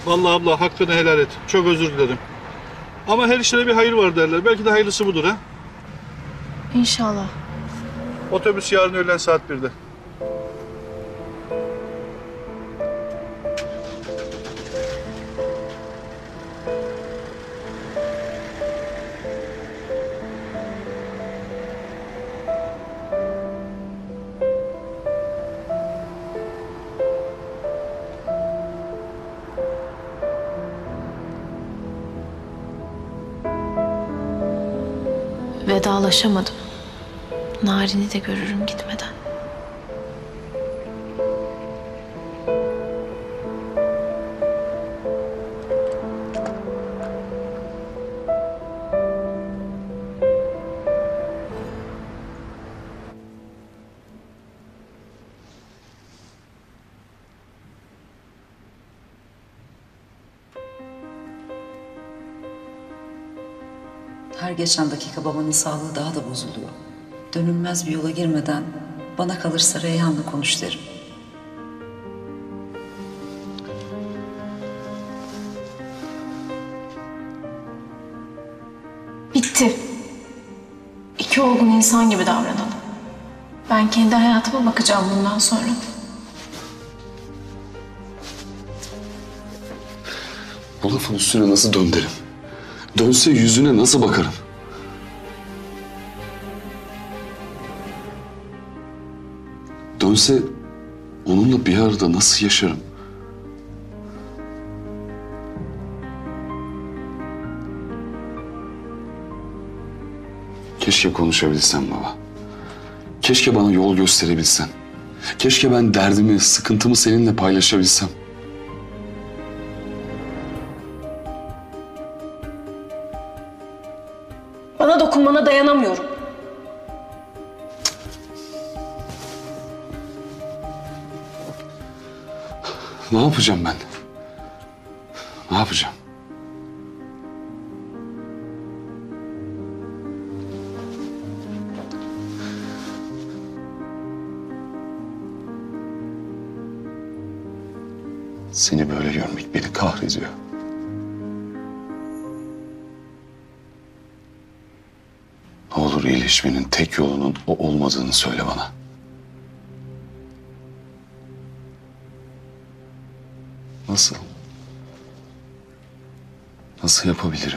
Vallahi abla hakkını helal et. Çok özür dilerim. Ama her işte de bir hayır var derler. Belki de hayırlısı budur ha. İnşallah. Otobüs yarın öğlen saat 1'de. Vedalaşamadım. Narin'i de görürüm gitmeden. Her geçen dakika babanın sağlığı daha da bozuluyor. Dönülmez bir yola girmeden bana kalırsa Reyhan'la konuş derim. Bitti. İki olgun insan gibi davranalım. Ben kendi hayatıma bakacağım bundan sonra. Bu lafın üstüne nasıl dön derim? Dönse yüzüne nasıl bakarım? Dönse onunla bir arada nasıl yaşarım? Keşke konuşabilsem baba. Keşke bana yol gösterebilsen. Keşke ben derdimi, sıkıntımı seninle paylaşabilsem. Bana dokunmana dayanamıyorum. Ne yapacağım ben? Ne yapacağım? Seni böyle görmek beni kahrediyor. Ne olur iyileşmenin tek yolunun o olmadığını söyle bana. Nasıl? Nasıl yapabilirim?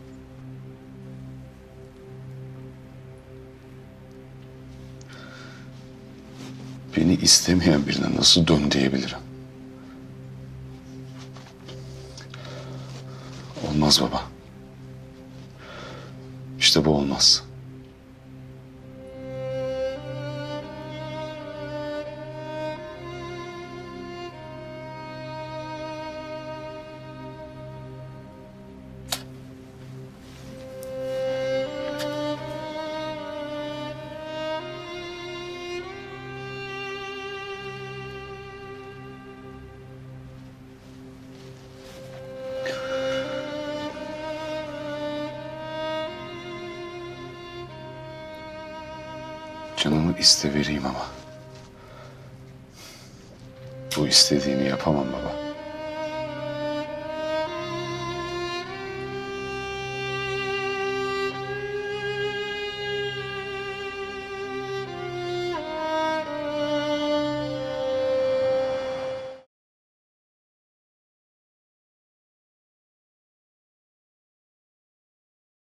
Beni istemeyen birine nasıl dön diyebilirim? Olmaz baba. İşte bu olmaz. Canımı iste vereyim ama bu istediğini yapamam baba.